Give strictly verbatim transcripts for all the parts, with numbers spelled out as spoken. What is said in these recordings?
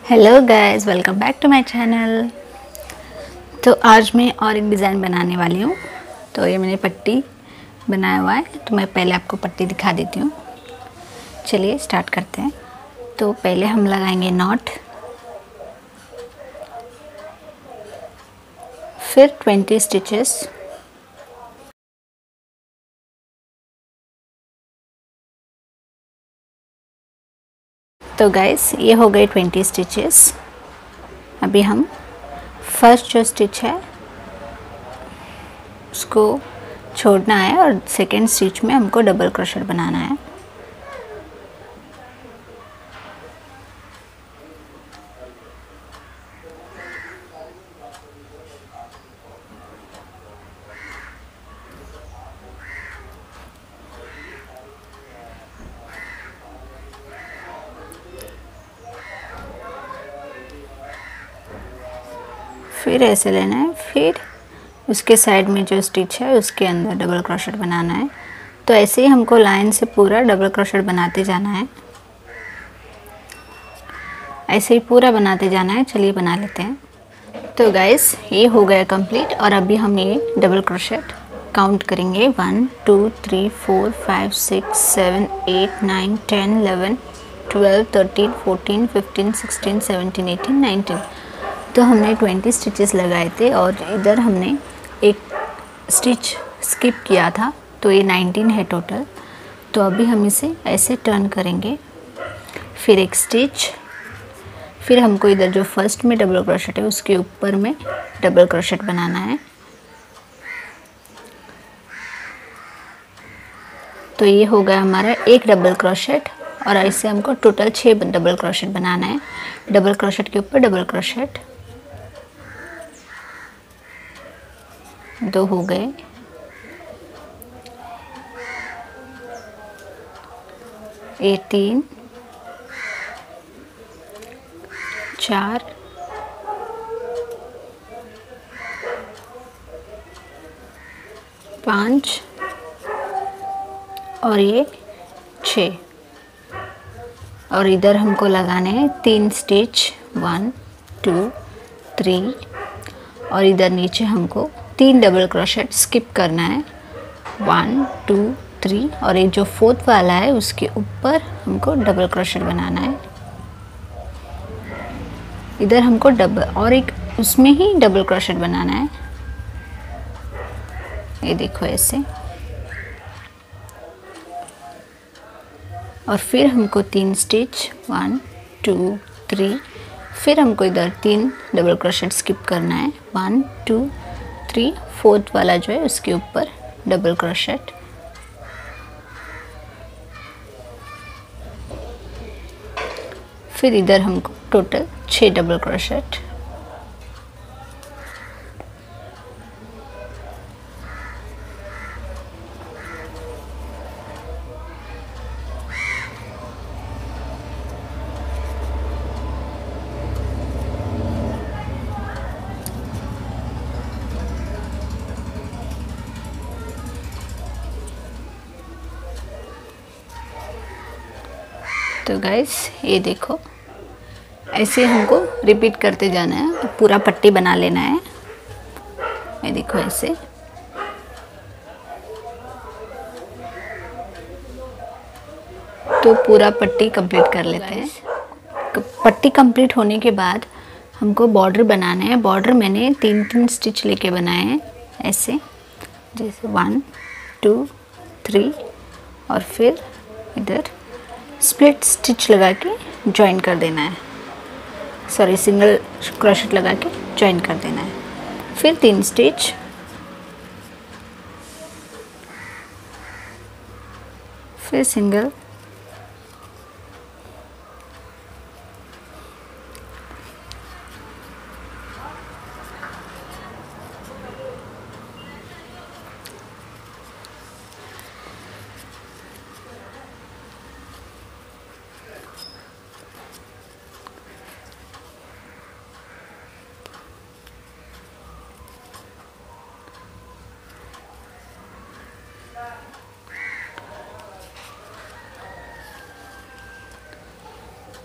Hello guys, welcome back to my channel. तो आज मैं और एक डिज़ाइन बनाने वाली हूँ। तो ये मैंने पट्टी बनाया हुआ है, तो मैं पहले आपको पट्टी दिखा देती हूँ। चलिए स्टार्ट करते हैं। तो पहले हम लगाएंगे नॉट, फिर ट्वेंटी स्टिचेस, तो गाइस ये हो गए ट्वेंटी स्टिचेस। अभी हम फर्स्ट जो स्टिच है उसको छोड़ना है और सेकेंड स्टिच में हमको डबल क्रोशेट बनाना है। फिर ऐसे लेना है, फिर उसके साइड में जो स्टिच है उसके अंदर डबल क्रोशेट बनाना है। तो ऐसे ही हमको लाइन से पूरा डबल क्रोशेट बनाते जाना है, ऐसे ही पूरा बनाते जाना है। चलिए बना लेते हैं। तो गाइस ये हो गया कंप्लीट और अभी हम ये डबल क्रोशेट काउंट करेंगे। One two three four five six seven eight nine ten eleven twelve thirteen fourteen fifteen sixteen seventeen eighteen nineteen. तो हमने ट्वेंटी स्टिचेस लगाए थे और इधर हमने एक स्टिच स्किप किया था, तो ये नाइनटीन है टोटल। तो अभी हम इसे ऐसे टर्न करेंगे, फिर एक स्टिच, फिर हमको इधर जो फर्स्ट में डबल क्रोशेट है उसके ऊपर में डबल क्रोशेट बनाना है। तो ये हो गया हमारा एक डबल क्रोशेट और ऐसे हमको टोटल छः डबल क्रोशेट बनाना है। डबल क्रोशेट के ऊपर डबल क्रोशेट, दो हो गए, ये तीन, चार, पाँच और ये छः। और इधर हमको लगाने हैं तीन स्टिच, वन टू थ्री, और इधर नीचे हमको तीन डबल क्रोशेट स्किप करना है, वन टू थ्री, और एक जो फोर्थ वाला है उसके ऊपर हमको डबल क्रोशेट बनाना है। इधर हमको डबल और एक उसमें ही डबल क्रोशेट बनाना है। ये देखो ऐसे, और फिर हमको तीन स्टिच, वन टू थ्री, फिर हमको इधर तीन डबल क्रोशेट स्किप करना है, वन टू थ्री, फोर्थ वाला जो है उसके ऊपर डबल क्रोशेट, फिर इधर हमको टोटल छः डबल क्रोशेट। तो गाइस ये देखो, ऐसे हमको रिपीट करते जाना है, पूरा पट्टी बना लेना है। ये देखो ऐसे, तो पूरा पट्टी कंप्लीट कर लेते हैं। पट्टी कंप्लीट होने के बाद हमको बॉर्डर बनाना है। बॉर्डर मैंने तीन तीन स्टिच लेके बनाए हैं, ऐसे जैसे वन टू थ्री, और फिर इधर स्प्लिट स्टिच लगा के जॉइन कर देना है, सॉरी सिंगल क्रोशेट लगा के जॉइन कर देना है। फिर तीन स्टिच, फिर सिंगल,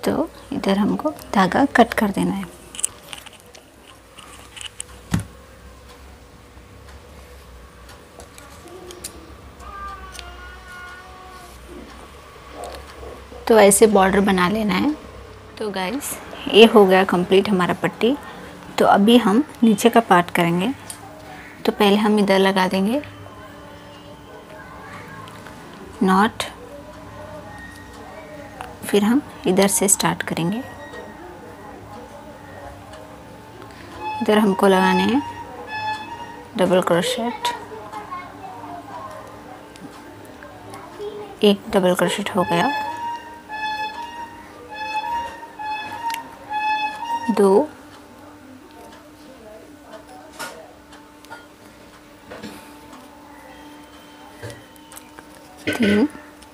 तो इधर हमको धागा कट कर देना है। तो ऐसे बॉर्डर बना लेना है। तो गाइस ये हो गया कंप्लीट हमारा पट्टी। तो अभी हम नीचे का पार्ट करेंगे। तो पहले हम इधर लगा देंगे नॉट, फिर हम इधर से स्टार्ट करेंगे। इधर हमको लगाने हैं डबल क्रोशेट, एक डबल क्रोशेट हो गया, दो, तीन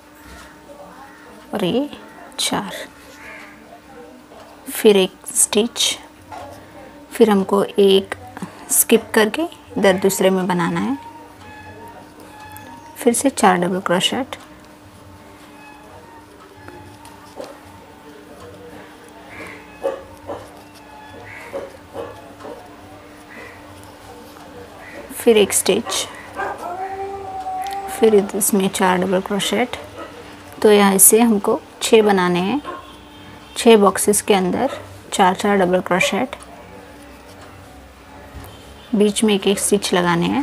और ये चार, फिर एक स्टिच, फिर हमको एक स्किप करके इधर दूसरे में बनाना है, फिर से चार डबल क्रोशेट, फिर एक स्टिच, फिर इसमें चार डबल क्रोशेट। तो यहाँ से हमको छः बनाने हैं। छः बॉक्सेस के अंदर चार चार डबल क्रोशेट, बीच में एक एक स्टिच लगाने हैं।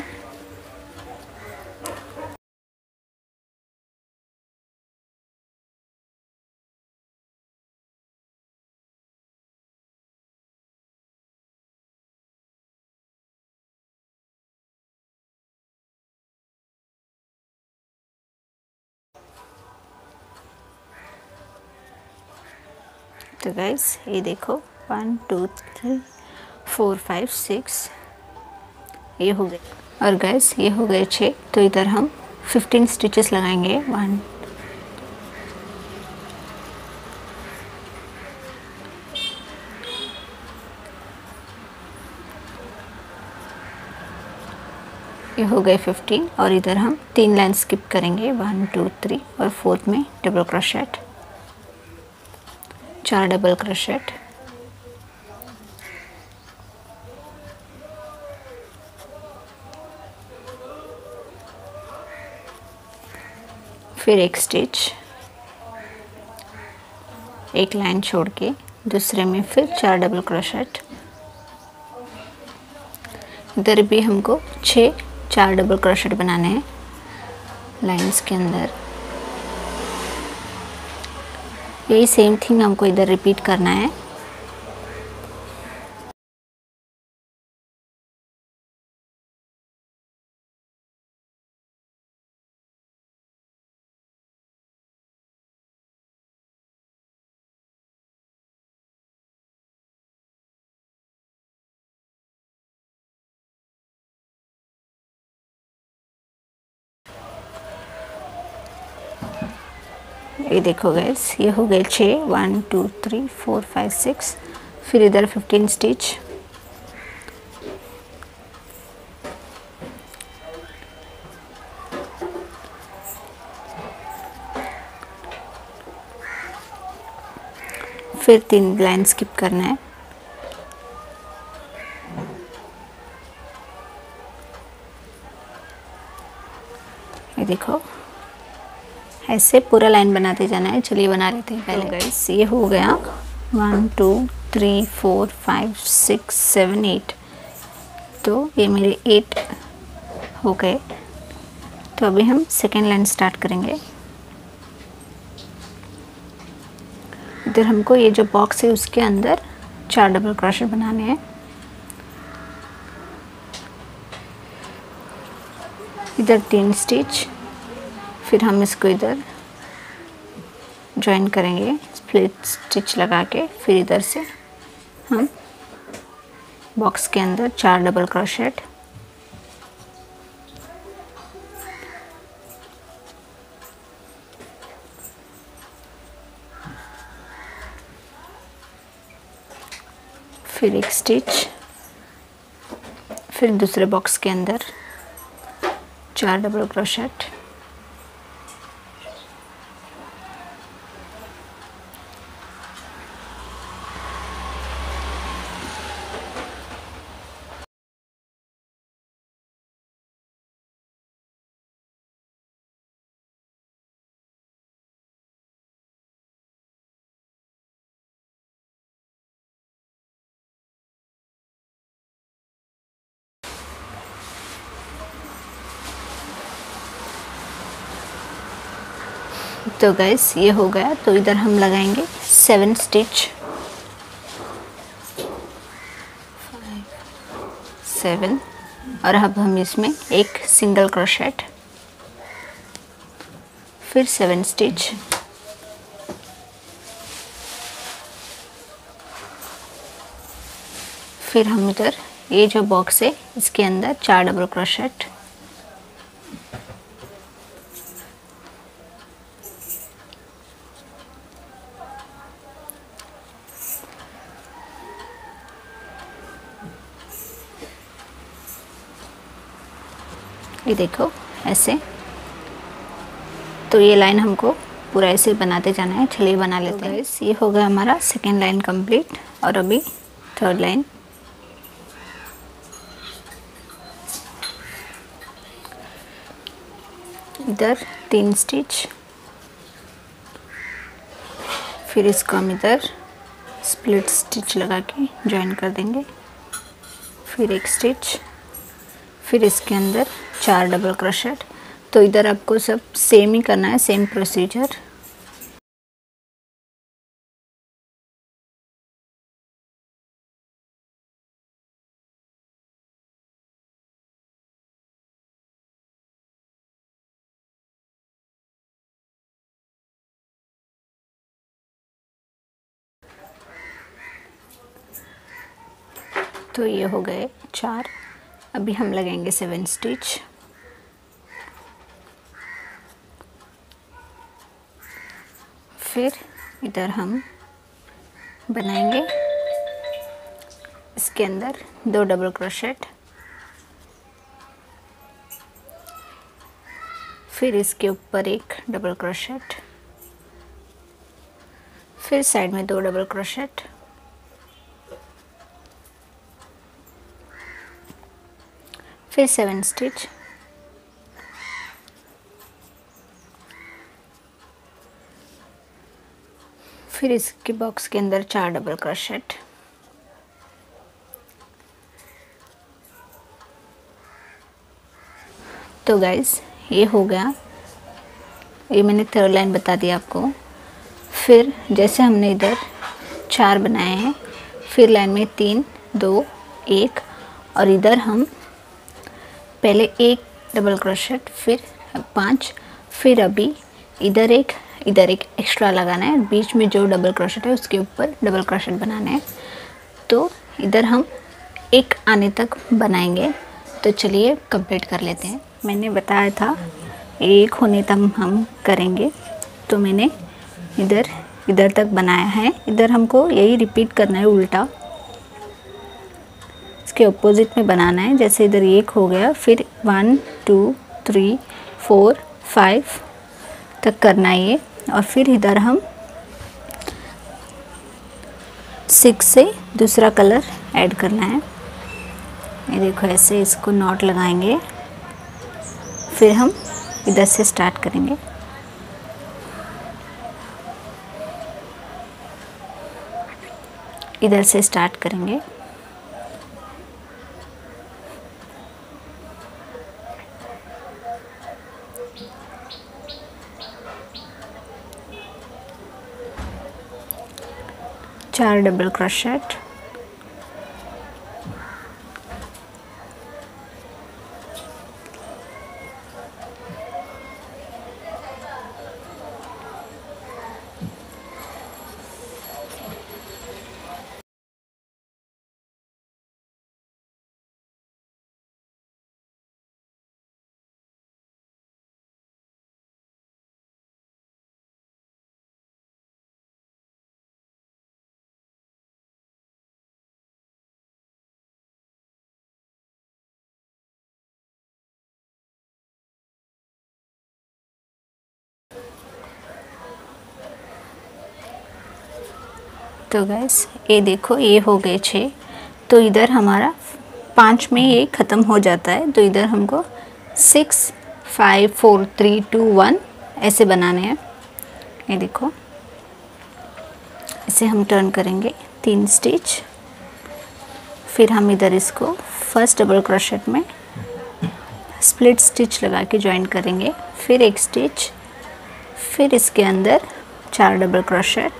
तो गाइस ये देखो one two three four five six ये हो गए, और गाइस ये हो गए छः। तो इधर हम फिफ्टीन स्टिचेस लगाएंगे। वन ये हो गए फिफ्टीन, और इधर हम तीन लाइन स्किप करेंगे, वन टू थ्री, और फोर्थ में डबल क्रोशेट, चार डबल क्रोशेट, फिर एक स्टिच, एक लाइन छोड़ के दूसरे में फिर चार डबल क्रोशेट। इधर भी हमको छः चार डबल क्रोशेट बनाने हैं लाइंस के अंदर। यही सेम थिंग हमको इधर रिपीट करना है। ये देखो गाइस ये हो गए छः, one two three four five six, फिर इधर फिफ्टीन स्टिच, फिर तीन लाइन स्किप करना है, ये देखो ऐसे पूरा लाइन बनाते जाना है। चलिए बना लेते हैं पहले। गाइस ये हो गया one two three four five six seven eight, तो ये मेरे एट हो गए। तो अभी हम सेकेंड लाइन स्टार्ट करेंगे। इधर हमको ये जो बॉक्स है उसके अंदर चार डबल क्रोशेट बनाने हैं। इधर तीन स्टिच, फिर हम इसको इधर ज्वाइन करेंगे स्प्लिट स्टिच लगा के, फिर इधर से हम बॉक्स के अंदर चार डबल क्रोशेट, फिर एक स्टिच, फिर दूसरे बॉक्स के अंदर चार डबल क्रोशेट, तो गाइस ये हो गया। तो इधर हम लगाएंगे सेवन स्टिच, सेवन, और अब हम इसमें एक सिंगल क्रोशेट, फिर सेवन स्टिच, फिर हम इधर ये जो बॉक्स है इसके अंदर चार डबल क्रोशेट, ये देखो ऐसे। तो ये लाइन हमको पूरा ऐसे बनाते जाना है। चलिए बना लेते हैं। तो ये हो गया हमारा सेकेंड लाइन कंप्लीट, और अभी थर्ड लाइन। इधर तीन स्टिच, फिर इसको हम इधर स्प्लिट स्टिच लगा के ज्वाइन कर देंगे, फिर एक स्टिच, फिर इसके अंदर चार डबल क्रोशेट। तो इधर आपको सब सेम ही करना है, सेम प्रोसीजर। तो ये हो गए चार। अभी हम लगाएंगे सेवन स्टिच, फिर इधर हम बनाएंगे इसके अंदर दो डबल क्रोशेट, फिर इसके ऊपर एक डबल क्रोशेट, फिर साइड में दो डबल क्रोशेट, फिर सेवन स्टिच, फिर इसके बॉक्स के अंदर चार डबल क्रोशेट, तो गाइस ये हो गया। ये मैंने थर्ड लाइन बता दिया आपको। फिर जैसे हमने इधर चार बनाए हैं, फिर लाइन में तीन, दो, एक, और इधर हम पहले एक डबल क्रोशेट, फिर पांच, फिर अभी इधर एक, इधर एक एक्स्ट्रा लगाना है। बीच में जो डबल क्रोशेट है उसके ऊपर डबल क्रोशेट बनाना है। तो इधर हम एक आने तक बनाएंगे। तो चलिए कंप्लीट कर लेते हैं। मैंने बताया था एक होने तक हम करेंगे, तो मैंने इधर इधर तक बनाया है। इधर हमको यही रिपीट करना है, उल्टा इसके ऑपोजिट में बनाना है। जैसे इधर एक हो गया, फिर one two three four five तक करना है ये, और फिर इधर हम सिक्स से दूसरा कलर ऐड करना है। ये देखो ऐसे इसको नॉट लगाएंगे, फिर हम इधर से स्टार्ट करेंगे। इधर से स्टार्ट करेंगे, चार डबल क्रोशेट, तो गैस ये देखो ये हो गए छः। तो इधर हमारा पाँच में ये ख़त्म हो जाता है। तो इधर हमको six five four three two one ऐसे बनाने हैं। ये देखो इसे हम टर्न करेंगे तीन स्टिच, फिर हम इधर इसको फर्स्ट डबल क्रोशेट में स्प्लिट स्टिच लगा के ज्वाइन करेंगे, फिर एक स्टिच, फिर इसके अंदर चार डबल क्रोशेट,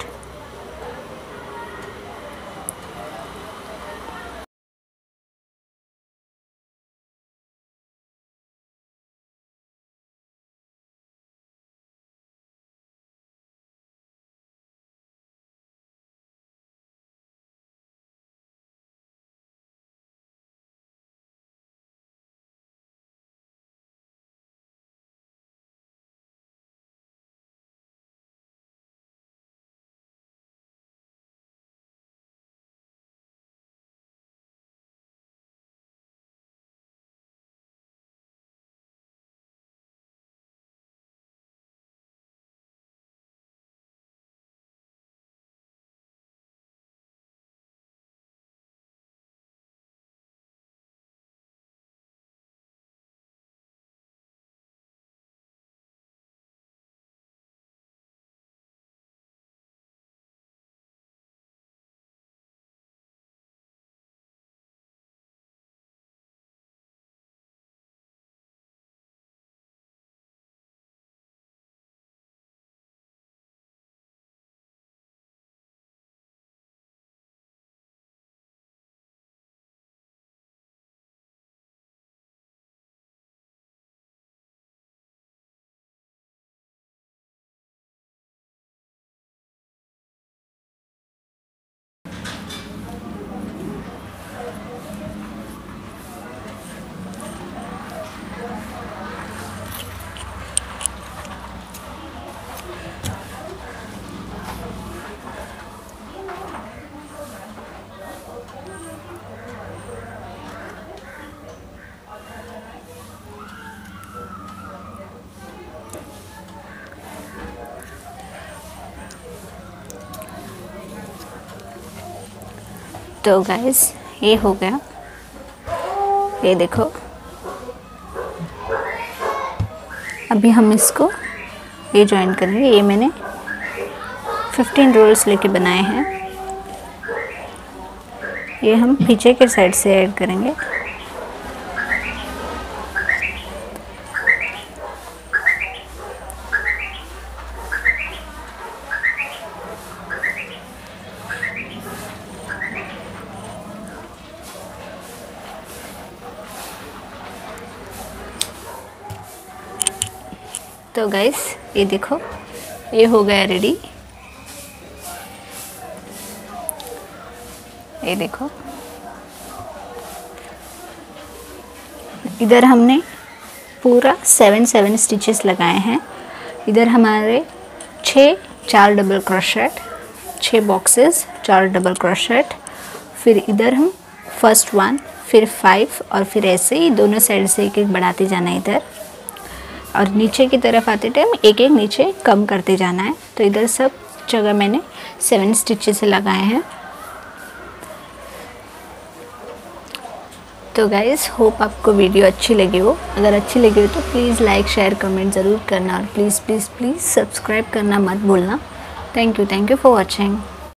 तो गाइस ये हो गया, ये देखो। अभी हम इसको ये ज्वाइन करेंगे। ये मैंने फिफ्टीन रोल्स लेके बनाए हैं, ये हम पीछे के साइड से ऐड करेंगे। तो गाइस ये देखो, ये हो गया रेडी। ये देखो, इधर हमने पूरा सेवन सेवन स्टिचेस लगाए हैं। इधर हमारे छः चार डबल क्रोशेट, छः बॉक्सेस चार डबल क्रोशेट, फिर इधर हम फर्स्ट वन, फिर फाइव, और फिर ऐसे ही दोनों साइड से एक एक बढ़ाते जाना है इधर, और नीचे की तरफ आते टाइम एक एक नीचे कम करते जाना है। तो इधर सब जगह मैंने सेवन स्टिचेस लगाए हैं। तो गाइस होप आपको वीडियो अच्छी लगी हो। अगर अच्छी लगी हो तो प्लीज़ लाइक शेयर कमेंट ज़रूर करना, और प्लीज़ प्लीज़ प्लीज़ सब्सक्राइब करना मत भूलना। Thank you thank you for watching.